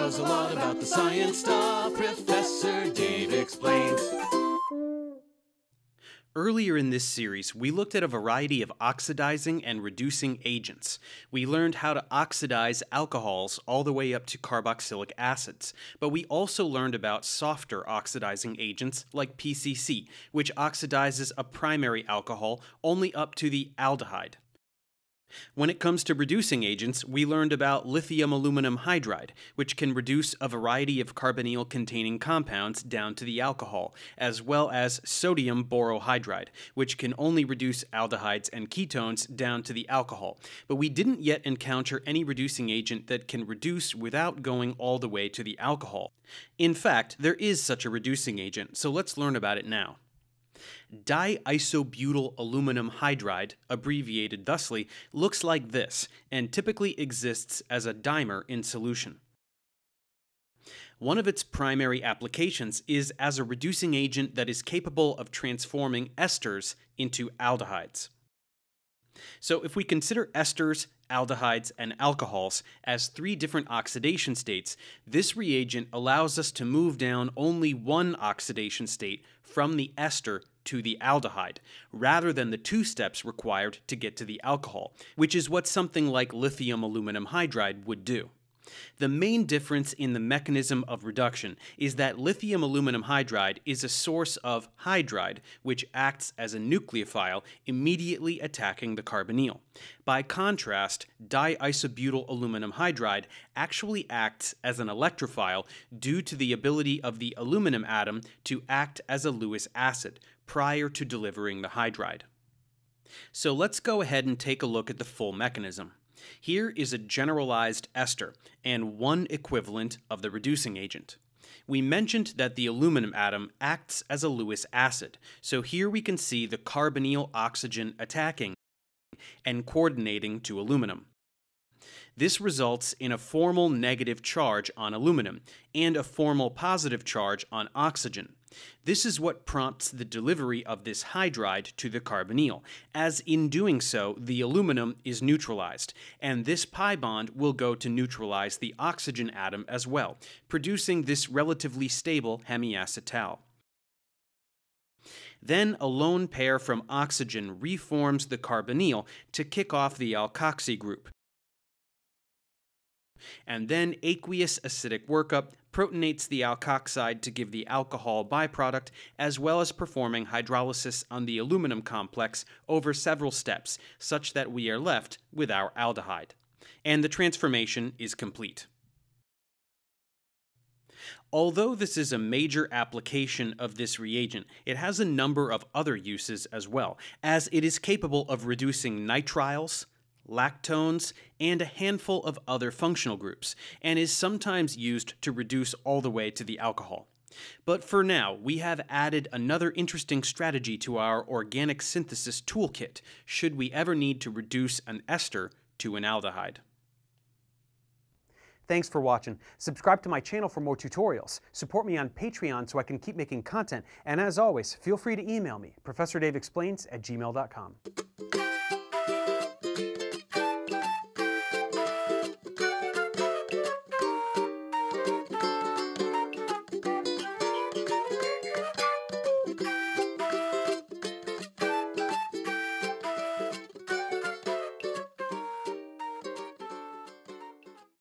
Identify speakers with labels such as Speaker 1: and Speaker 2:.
Speaker 1: knows a lot about the science stuff. Professor Dave explains.
Speaker 2: Earlier in this series, we looked at a variety of oxidizing and reducing agents. We learned how to oxidize alcohols all the way up to carboxylic acids, but we also learned about softer oxidizing agents like PCC, which oxidizes a primary alcohol only up to the aldehyde. When it comes to reducing agents, we learned about lithium aluminum hydride, which can reduce a variety of carbonyl-containing compounds down to the alcohol, as well as sodium borohydride, which can only reduce aldehydes and ketones down to the alcohol. But we didn't yet encounter any reducing agent that can reduce without going all the way to the alcohol. In fact, there is such a reducing agent, so let's learn about it now. Diisobutylaluminum hydride, abbreviated thusly, looks like this and typically exists as a dimer in solution. One of its primary applications is as a reducing agent that is capable of transforming esters into aldehydes. So if we consider esters, aldehydes, and alcohols as three different oxidation states, this reagent allows us to move down only one oxidation state from the ester to the aldehyde, rather than the two steps required to get to the alcohol, which is what something like lithium aluminum hydride would do. The main difference in the mechanism of reduction is that lithium aluminum hydride is a source of hydride, which acts as a nucleophile, immediately attacking the carbonyl. By contrast, diisobutyl aluminum hydride actually acts as an electrophile due to the ability of the aluminum atom to act as a Lewis acid prior to delivering the hydride. So let's go ahead and take a look at the full mechanism. Here is a generalized ester and one equivalent of the reducing agent. We mentioned that the aluminum atom acts as a Lewis acid, so here we can see the carbonyl oxygen attacking and coordinating to aluminum. This results in a formal negative charge on aluminum and a formal positive charge on oxygen. This is what prompts the delivery of this hydride to the carbonyl, as in doing so, the aluminum is neutralized, and this pi bond will go to neutralize the oxygen atom as well, producing this relatively stable hemiacetal. Then a lone pair from oxygen reforms the carbonyl to kick off the alkoxy group. And then aqueous acidic workup protonates the alkoxide to give the alcohol byproduct, as well as performing hydrolysis on the aluminum complex over several steps, such that we are left with our aldehyde. And the transformation is complete. Although this is a major application of this reagent, it has a number of other uses as well, as it is capable of reducing nitriles, lactones, and a handful of other functional groups, and is sometimes used to reduce all the way to the alcohol. But for now, we have added another interesting strategy to our organic synthesis toolkit, should we ever need to reduce an ester to an aldehyde.
Speaker 3: Thanks for watching. Subscribe to my channel for more tutorials. Support me on Patreon so I can keep making content. And as always, feel free to email me, ProfessorDaveExplains@gmail.com.